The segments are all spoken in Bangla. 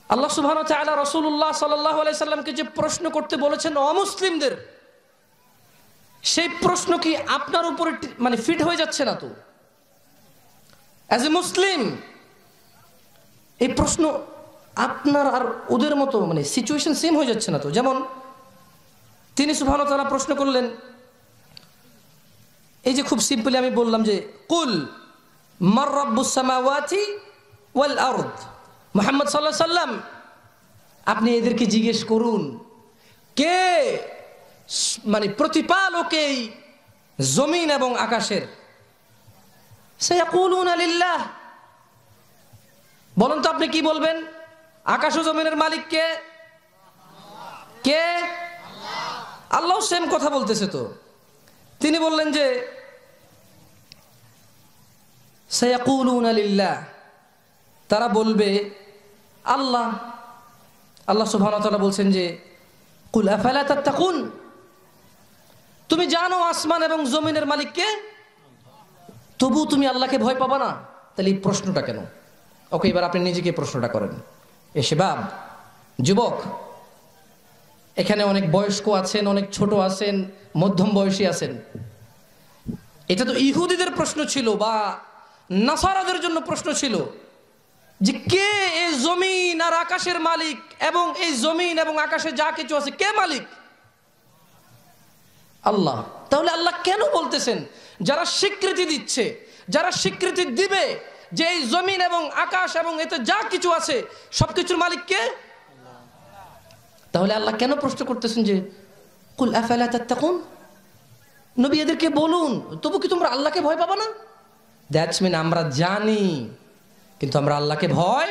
আল্লাহ সুবহানাহু ওয়া তাআলা রাসূলুল্লাহ সাল্লাল্লাহু আলাইহি সাল্লামকে যে প্রশ্ন করতে বলেছেন অমুসলিমদের, সেই প্রশ্ন কি আপনার উপরে মানে ফিট হয়ে যাচ্ছে না তো? অ্যাজ এ মুসলিম এই প্রশ্ন আপনার আর ওদের মতো মানে সিচুয়েশন সেম হয়ে যাচ্ছে না তো? যেমন তিনি সুবহানাহু ওয়া তাআলা প্রশ্ন করলেন, এই যে খুব সিম্পলি আমি বললাম যে কুল মার রাব্বুস সামাওয়াতি ওয়াল আরদ, মুহাম্মদ সাল্লাল্লাহু আলাইহি সাল্লাম আপনি এদেরকে জিজ্ঞেস করুন কে মানে প্রতিপালক এই জমিন এবং আকাশের। সায়াকুলুনা লিল্লাহ, বলুন তো আপনি কি বলবেন? আকাশ ও জমিনের মালিক কে? কে? আল্লাহ সেম কথা বলতেছে তো। তিনি বললেন যে সায়াকুলুনা লিল্লাহ, তারা বলবে আল্লাহ। আল্লাহ সুবহানাহু ওয়া তাআলা বলছেন যে কুল আফালা তাত্তাকুন, তুমি জানো আসমান এবং জমিনের মালিক কে, তবু তুমি আল্লাহকে ভয় পাবা না? তাহলে এই প্রশ্নটা কেন? ওকে, এবার আপনি নিজেকে প্রশ্নটা করেন। এ শাবাব, যুবক, এখানে অনেক বয়স্ক আছেন, অনেক ছোট আছেন, মধ্যম বয়সী আছেন। এটা তো ইহুদিদের প্রশ্ন ছিল বা নাসারাদের জন্য প্রশ্ন ছিল যে কে এই জমিন আর আকাশের মালিক, এবং এই জমিন এবং আকাশে যা কিছু আছে কে মালিক? আল্লাহ। তাহলে আল্লাহ কেন বলতেছেন যারা স্বীকৃতি দিচ্ছে, যারা স্বীকৃতি দিবে যে এই জমিন এবং আকাশ এবং এতে যা কিছু আছে সবকিছুর মালিক কে? তাহলে আল্লাহ কেন প্রশ্ন করতেছেন যে কুল আফালা তাত্তাকুন, নবী এদেরকে বলুন তবু কি তোমরা আল্লাহকে ভয় পাবা না? দ্যাটস মিন আমরা জানি কিন্তু আমরা আল্লাহকে ভয়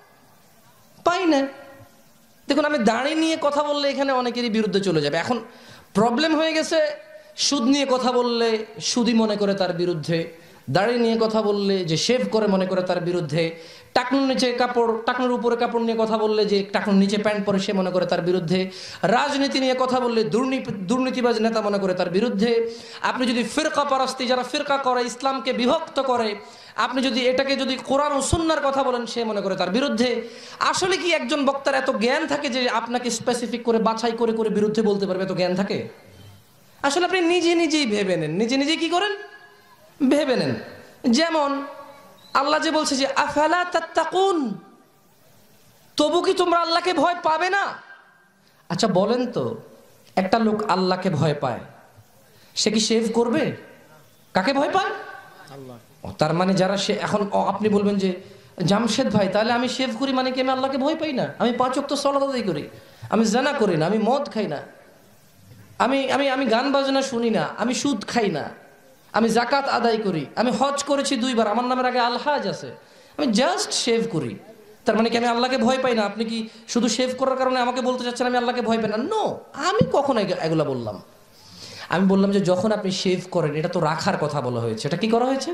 পাই না। দেখুন, আমি দাড়ি নিয়ে কথা বললে এখানে অনেকেরই বিরুদ্ধে চলে যাবে। এখন প্রবলেম হয়ে গেছে, সুদ নিয়ে কথা বললে সুদি মনে করে তার বিরুদ্ধে, দাড়ি নিয়ে কথা বললে যে শেভ করে মনে করে তার বিরুদ্ধে, টাকনুর নিচে কাপড়, টাকনুর উপরে কাপড় নিয়ে কথা বললে যে টাকনুর নিচে প্যান্ট পরে সে মনে করে তার বিরুদ্ধে, রাজনীতি নিয়ে কথা বললে দুর্নীতিবাজ নেতা মনে করে তার বিরুদ্ধে। আপনি যদি ফিরকা পরস্তি, যারা ফিরকা করে ইসলামকে বিভক্ত করে, আপনি যদি এটাকে যদি কোরআন ও সুন্নাহর কথা বলেন সে মনে করে তার বিরুদ্ধে। আসলে কি একজন বক্তার এত জ্ঞান থাকে যে আপনাকে স্পেসিফিক করে বাছাই করে করে বিরুদ্ধে বলতে পারবে? এত জ্ঞান থাকে? আসলে আপনি নিজে নিজেই ভেবে নেন, নিজে নিজেই কি করেন ভেবে নেন। যেমন আল্লাহ যে বলছে যে আফালা তাত্তাকুন, তবু কি তোমরা আল্লাহকে ভয় পাবে না? আচ্ছা বলেন তো, একটা লোক আল্লাহকে ভয় পায়, সে কি শেভ করবে? কাকে ভয় পায়? আল্লাহ। তার মানে যারা সে এখন আপনি বলবেন যে জামশেদ ভাই তাহলে আমি শেভ করি মানে কি আমি আল্লাহকে ভয় পাই না? আমি 5 ওয়াক্ত সালাত আদায় করি, আমি জিনা করি না, আমি মদ খাই না, আমি আমি আমি গান বাজনা শুনি না, আমি সুদ খাই না, আমি যাকাত আদায় করি, আমি হজ করেছি 2 বার, আমার নামের আগে আলহাজ আছে, আমি জাস্ট শেভ করি, তার মানে কি আমি আল্লাহকে ভয় পাই না? আপনি কি শুধু শেভ করার কারণে আমাকে বলতে চাচ্ছেন আমি আল্লাহকে ভয় পাই না? নো, আমি কখন এগুলা বললাম? আমি বললাম যে যখন আপনি শেভ করেন, এটা তো রাখার কথা বলা হয়েছে, এটা কি করা হয়েছে?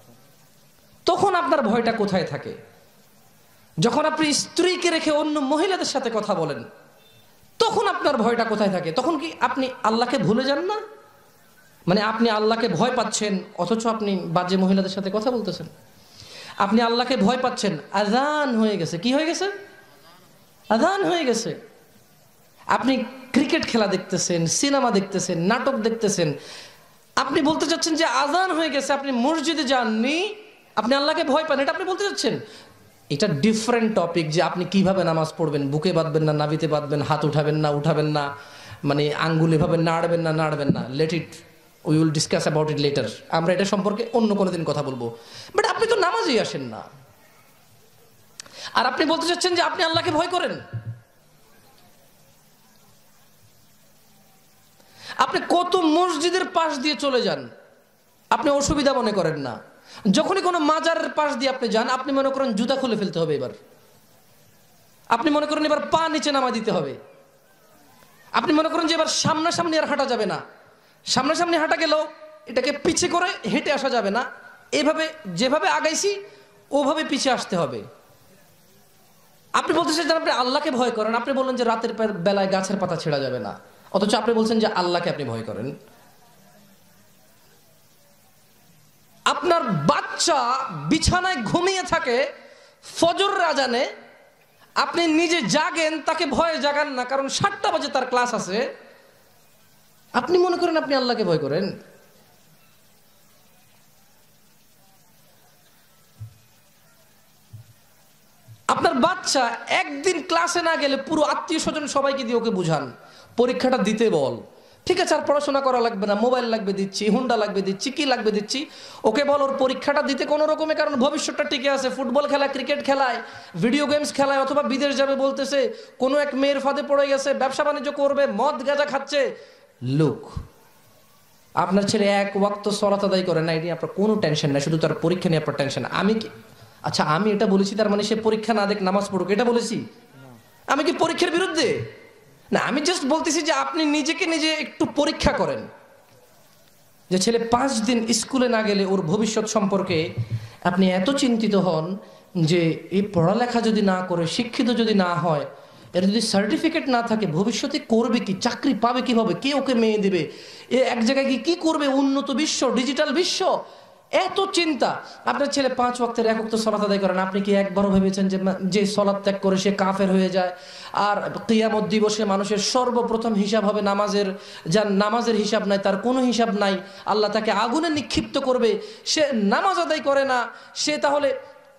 তখন আপনার ভয়টা কোথায় থাকে? যখন আপনি স্ত্রীকে রেখে অন্য মহিলাদের সাথে কথা বলেন, তখন আপনার ভয়টা কোথায় থাকে? তখন কি আপনি আল্লাহকে ভুলে যান না? মানে আপনি আল্লাহকে ভয় পাচ্ছেন অথচ আপনি বাজে মহিলাদের সাথে কথা বলতেছেন। আপনি আল্লাহকে ভয় পাচ্ছেন, আযান হয়ে গেছে। কি হয়ে গেছে? আযান হয়ে গেছে। আপনি ক্রিকেট খেলা দেখতেছেন, সিনেমা দেখতেছেন, নাটক দেখতেছেন, আপনি বলতে চাচ্ছেন যে আযান হয়ে গেছে, আপনি মসজিদে যাননি, আপনি আল্লাহকে ভয় পান, এটা আপনি বলতে চাচ্ছেন। এটা ডিফারেন্ট টপিক যে আপনি কিভাবে নামাজ পড়বেন, বুকে বাঁধবেন না নাভিতে বাঁধবেন, হাত উঠাবেন না উঠাবেন না, মানে আঙ্গুল এভাবে নাড়বেন না নাড়বেন না, let it, we will discuss about it later, আমরা এটা সম্পর্কে অন্য কোনো দিন কথা বলবো। বাট আপনি তো নামাজেই আসেন না, আর আপনি বলতে চাচ্ছেন যে আপনি আল্লাহকে ভয় করেন। আপনি কত মসজিদের পাশ দিয়ে চলে যান, আপনি অসুবিধা মনে করেন না। যখনই কোনো মাজারের পাশ দিয়ে আপনি যান, আপনি মনে করেন জুতা খুলে ফেলতে হবে, এবার আপনি মনে করেন এবার পা নিচে নামা দিতে হবে, আপনি মনে করেন যে এবার সামনাসামনি আর হাঁটা যাবে না, সামনাসামনি হাঁটা গেলেও এটাকে পিছে করে হেঁটে আসা যাবে না, এভাবে যেভাবে আগাইছি ওভাবে পিছে আসতে হবে। আপনি বলতে চাইছেন আপনি আল্লাহকে ভয় করেন, আপনি বললেন যে রাতের বেলায় গাছের পাতা ছেঁড়া যাবে না, অথচ আপনি বলছেন যে আল্লাহকে আপনি ভয় করেন। আপনার বাচ্চা বিছানায় ঘুমিয়ে থাকে ফজর আজানে, আপনি নিজে জাগেন, তাকে ভয়ে জাগান না, কারণ 7টা বাজে তার ক্লাস আছে। আপনি মনে করেন আপনি আল্লাহকে ভয় করেন। আপনার বাচ্চা একদিন ক্লাসে না গেলে পুরো আত্মীয় স্বজন সবাইকে দিয়ে ওকে বুঝান, পরীক্ষাটা দিতে বল। ঠিক আছে, আর পড়াশোনা করা লাগবে না, মোবাইল লাগবে দিচ্ছি, হুন্ডা লাগবে দিচ্ছি, কি লাগবে দিচ্ছি, ওকে বল ওর পরীক্ষাটা দিতে কোনো রকমে, কারণ ভবিষ্যৎটা টিকে আছে। ফুটবল খেলায়, ক্রিকেট খেলায়, ভিডিও গেমস খেলায়, অথবা বিদেশ যাবে বলতেছে, কোনো এক মেয়ের ফাঁদে পড়ে গেছে, ব্যবসা বাণিজ্য করবে, মদ গাঁজা খাচ্ছে। লোক, আপনার ছেলে এক ওয়াক্ত সালাত আদায় করে না, এটি আপনার কোনো টেনশন নাই, শুধু তার পরীক্ষা নিয়ে আপনার টেনশন। আমি কি আচ্ছা আমি এটা বলেছি তার মানে সে পরীক্ষা না দেখ নামাজ পড়ুক, এটা বলেছি? আমি কি পরীক্ষার বিরুদ্ধে? না, আমি জাস্ট বলতেছি যে আপনি নিজেকে নিজে একটু পরীক্ষা করেন, যে ছেলে 5 দিন স্কুলে না গেলে ওর ভবিষ্যৎ সম্পর্কে আপনি এত চিন্তিত হন যে এই পড়ালেখা যদি না করে, শিক্ষিত যদি না হয়, এর যদি সার্টিফিকেট না থাকে, ভবিষ্যতে করবে কি, চাকরি পাবে কিভাবে, কে ওকে মেয়ে দেবে, এ এক জায়গায় গিয়ে কি করবে, উন্নত বিশ্ব, ডিজিটাল বিশ্ব, এত চিন্তা। আপনার ছেলে 5 ওয়াক্তের 1 ওয়াক্ত সালাত আদায় করেন, আপনি কি একবারও ভেবেছেন যে সালাত ত্যাগ করে সে কাফের হয়ে যায়? আর কিয়ামত দিবসে মানুষের সর্বপ্রথম হিসাব হবে নামাজের, যার নামাজের হিসাব নাই, তার কোনো হিসাব নাই, আল্লাহ তাকে আগুনে নিক্ষিপ্ত করবে। সে নামাজ আদায় করে না, সে তাহলে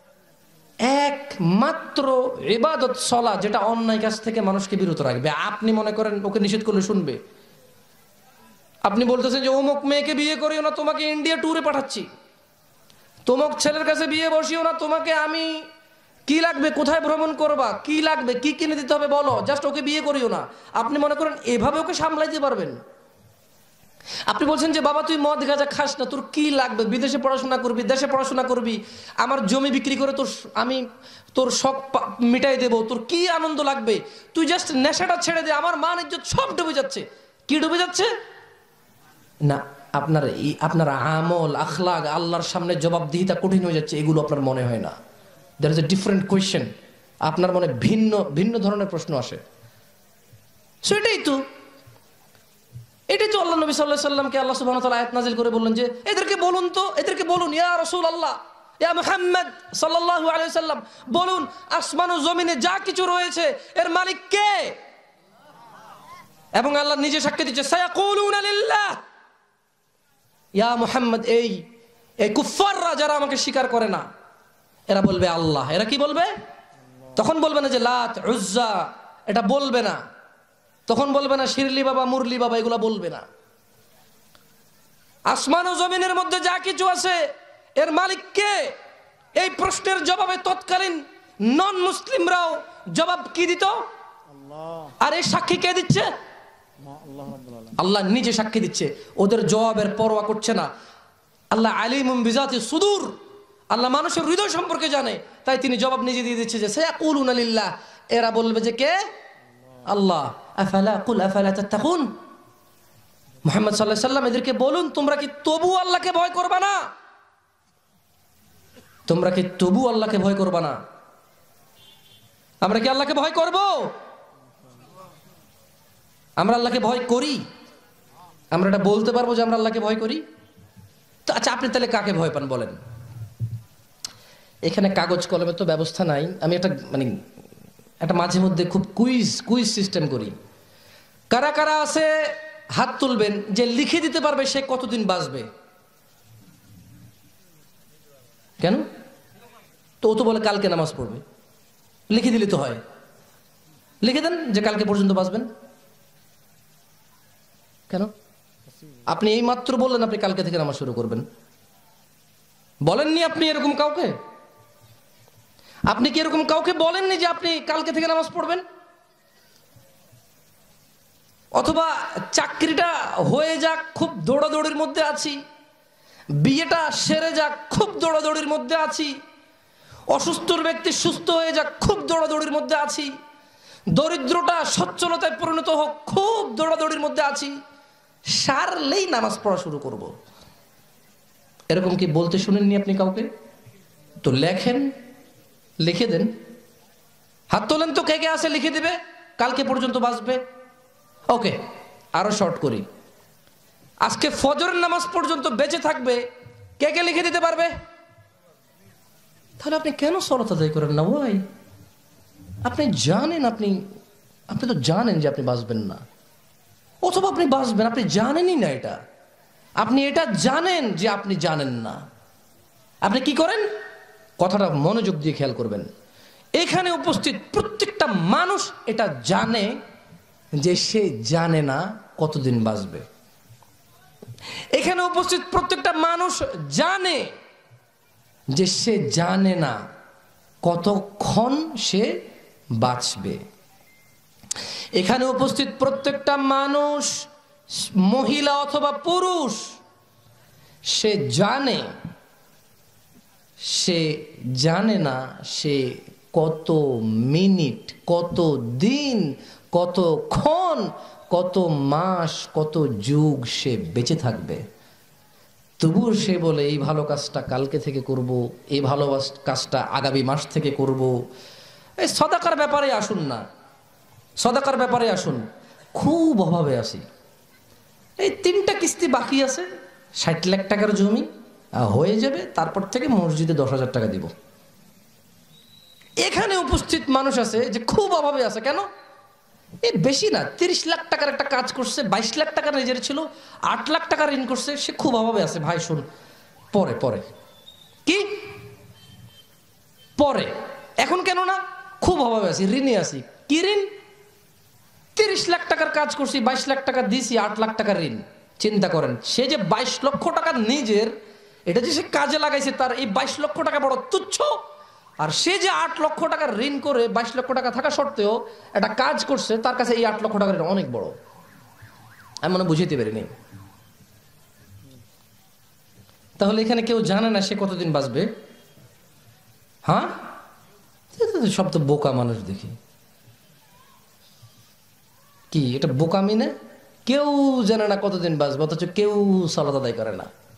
একমাত্র ইবাদত সালাত, যেটা অন্যায় কাজ থেকে মানুষকে বিরত রাখবে, আপনি মনে করেন ওকে নিষেধ করলে শুনবে? আপনি বলতেছেন যে অমুক মেয়েকে বিয়ে করিও না, তোমাকে ইন্ডিয়া ট্যুরে পাঠাচ্ছি, তোমাক ছেলের কাছে বিয়ে বসিও না, তোমাকে আমি কি লাগবে, কোথায় ভ্রমণ করবা, কি লাগবে, কি কিনে দিতে হবে বলো, জাস্ট ওকে বিয়ে করিও না। আপনি মনে করেন এভাবে ওকে সামলাইতে পারবেন? আপনি বলছেন যে বাবা তুই মদ গাঁজা খাস না, তোর কি লাগবে, বিদেশে পড়াশোনা করবি, দেশে পড়াশোনা করবি, আমার জমি বিক্রি করে আমি তোর শখ মিটাই দেবো, তোর কি আনন্দ লাগবে, তুই জাস্ট নেশাটা ছেড়ে দে, আমার মান ইজ্জত সব ডুবে যাচ্ছে। কি ডুবে যাচ্ছে? না, আপনার আমল আখলাক আল্লাহর সামনে জবাবদিহিতা কঠিন হয়ে যাচ্ছে, এগুলো আপনার মনে হয় না। There is a different question, আপনার মনে ভিন্ন ভিন্ন ধরনের প্রশ্ন আসে। এটাই তো আল্লাহ নবী সাল্লাল্লাহু আলাইহি সাল্লামকে আল্লাহ সুবহানাহু ওয়া তাআলা আয়াত নাযিল করে বললেন যে এদেরকে বলুন ইয়া রাসূলুল্লাহ, ইয়া মুহাম্মদ সাল্লাল্লাহু আলাইহি সাল্লাম, বলুন আসমান ও জমিনে যা কিছু রয়েছে এর মালিক কে? এবং আল্লাহ নিজে সাক্ষ্য দিচ্ছে, সায়াকুলুনা লিল্লাহ। ইয়া মুহাম্মদ, এই কুফাররা যারা আমাকে স্বীকার করে না, এরা বলবে আল্লাহ। এরা কি বলবে? তখন বলবে না যে লাত উজ্জা, এটা বলবে না। তখন বলবে না শিরলি বাবা, মুরলি বাবা, এগুলা বলবে না। আসমান ও জমিনের মধ্যে যা কিছু আছে এর মালিক কে? এই প্রশ্নের জবাবে তৎকালীন নন মুসলিমরাও জবাব কি দিত? আর এই সাক্ষী কে দিচ্ছে? আল্লাহ নিজে সাক্ষী দিচ্ছে, ওদের জবাবের পরোয়া করছে না। আল্লাহ আলিমুম বিজাতি সুদূর, আল্লাহ মানুষের হৃদয় সম্পর্কে জানে, তাই তিনি জবাব নিজে দিয়ে দিচ্ছে যে সায়াকুলুনা লিল্লাহ, এরা বলবে যে কে? আল্লাহ। আফালা তাত্তাকুন, মুহাম্মদ সাল্লাল্লাহু আলাইহি সাল্লাম এদেরকে বলুন তোমরা কি তবু আল্লাহকে ভয় করবা না? তোমরা কি তবু আল্লাহকে ভয় করবা না? আমরা কি আল্লাহকে ভয় করব? আমরা আল্লাহকে ভয় করি? আমরা এটা বলতে পারবো যে আমরা আল্লাহকে ভয় করি? তো আচ্ছা, আপনি তাহলে কাকে ভয় পান বলেন? এখানে কাগজ কলমের তো ব্যবস্থা নাই, আমি একটা মাঝে মধ্যে খুব কুইজ সিস্টেম করি। কারা কারা আছে হাত তুলবেন যে লিখে দিতে পারবে সে কতদিন বাঁচবে? কেন? তো ও তো বলে কালকে নামাজ পড়বে, লিখে দিলে তো হয়। লিখে দেন যে কালকে পর্যন্ত বাঁচবেন। কেন? আপনি এই মাত্র বললেন আপনি কালকে থেকে নামাজ শুরু করবেন, বলেননি আপনি এরকম কাউকে? আপনি কি এরকম কাউকে বলেননি যে আপনি কালকে থেকে নামাজ পড়বেন? অথবা চাকরিটা হয়ে যাক, খুব দৌড়াদৌড়ির মধ্যে আছি, বিয়েটা সেরে যাক, খুব দৌড়াদৌড়ির মধ্যে আছি, অসুস্থর ব্যক্তি সুস্থ হয়ে যাক, খুব দৌড়াদৌড়ির মধ্যে আছি, দরিদ্রটা সচ্ছলতায় পরিণত হোক, খুব দৌড়াদৌড়ির মধ্যে আছি, সারলেই নামাজ পড়া শুরু করব, এরকম কি বলতে শুনেননি আপনি কাউকে? তো লেখেন, লিখে দেন। হাত তোলেন তো কে কে আছে, লিখে দিবে কালকে পর্যন্ত বাঁচবে। ওকে, আরো শর্ট করি, আজকে ফজরের নামাজ পর্যন্ত বেঁচে থাকবে, কে কে লিখে দিতে পারবে? তাহলে আপনি কেন সালাত আদায় করেন না? ভাই আপনি জানেন আপনি আপনি তো জানেন যে আপনি বাঁচবেন না, অথবা আপনি বাঁচবেন, আপনি জানেনই না এটা। আপনি এটা জানেন যে আপনি জানেন না। আপনি কি করেন? কথাটা মনোযোগ দিয়ে খেয়াল করবেন। এখানে উপস্থিত প্রত্যেকটা মানুষ এটা জানে যে সে জানে না কতদিন বাঁচবে। এখানে উপস্থিত প্রত্যেকটা মানুষ জানে যে সে জানে না কতক্ষণ সে বাঁচবে। এখানে উপস্থিত প্রত্যেকটা মানুষ, মহিলা অথবা পুরুষ, সে জানে না সে কত মিনিট, কত দিন, কতক্ষণ, কত মাস, কত যুগ সে বেঁচে থাকবে। তবুও সে বলে এই ভালো কাজটা কালকে থেকে করব, এই ভালো কাজটা আগামী মাস থেকে করব। এই সদাকার ব্যাপারে আসুন না, সদাকার ব্যাপারে আসুন। খুব অভাবে আছি, এই 3টা কিস্তি বাকি আছে, 60 লাখ টাকার জমি হয়ে যাবে, তারপর থেকে মসজিদে 10,000 টাকা দিব। এখানে উপস্থিত মানুষ আছে যে খুব অভাবে আছে। কেন? এই বেশি না, 30 লাখ টাকার একটা কাজ করছে, 22 লাখ টাকা নিজের ছিল, 8 লাখ টাকা ঋণ করছে, সে খুব অভাবে আছে। ভাই শুন, পরে পরে কি পরে, এখন কেন না? খুব অভাবে আছি, ঋণে আছি। কি ঋণ? 30 লাখ টাকার কাজ করছি, 22 লাখ টাকা দিছি, 8 লাখ টাকা ঋণ। চিন্তা করেন, সে যে 22 লক্ষ টাকা নিজের, এটা যে সে কাজে লাগাইছে, তার এই 22 লক্ষ টাকা বড় তুচ্ছ। আর সে যে 8 লক্ষ টাকা ঋণ করে 22 লক্ষ টাকা থাকা সত্ত্বেও একটা কাজ করছে, তার কাছে এই 8 লক্ষ টাকা ঋণ অনেক বড়। আমি মনে বুঝাইতে পারিনি। তাহলে এখানে কেউ জানে না সে কতদিন বাঁচবে? হ্যাঁ, সব তো বোকা মানুষ দেখি। কি এটা বোকামি না? কেউ জানে না কতদিন বাঁচবে, অথচ কেউ সালাত আদায় করে না।